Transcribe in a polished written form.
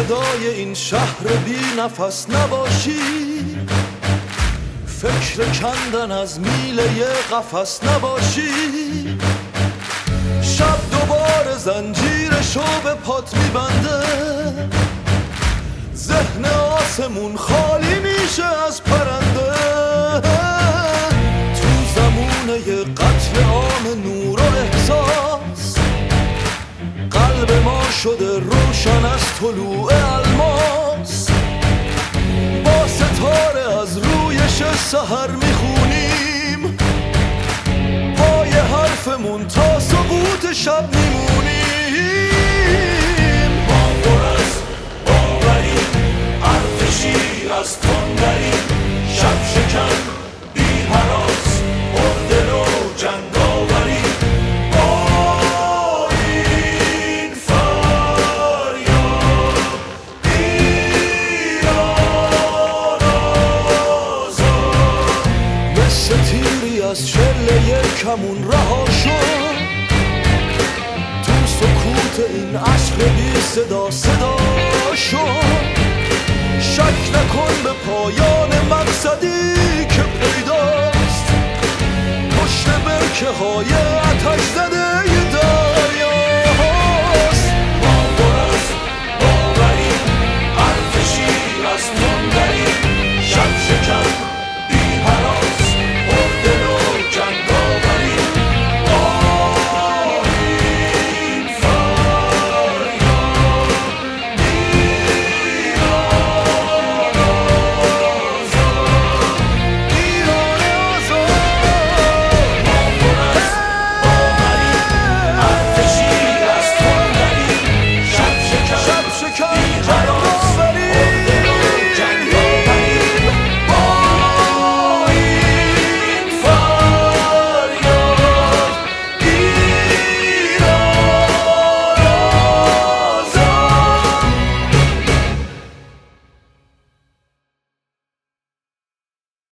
صدای این شهر بی نفس نباشی، فکر کندن از میله قفس نباشی. شب دوباره زنجیرشو به پات میبنده، ذهن آسمون خالی میشه از پرنده. تو زمونه قتل عام نور و احساس، قلب ما شده روشن از طلوع الماس. با ستاره از رویش سحر میخونیم، پای حرفمون تا سقوط شب میمونیم. ما پر از باوریم، حرف شیر از تندریم، شب شکن بی هراس، پردل و جنگاوریم. با این فریاد ایران آزاد، مثل تیری از چله کمون رها شد، تو سکوت این عشق بی صدا صدا شد. شک نکن به پایان مقصدی که پیداست، پشت برکه های آتش زده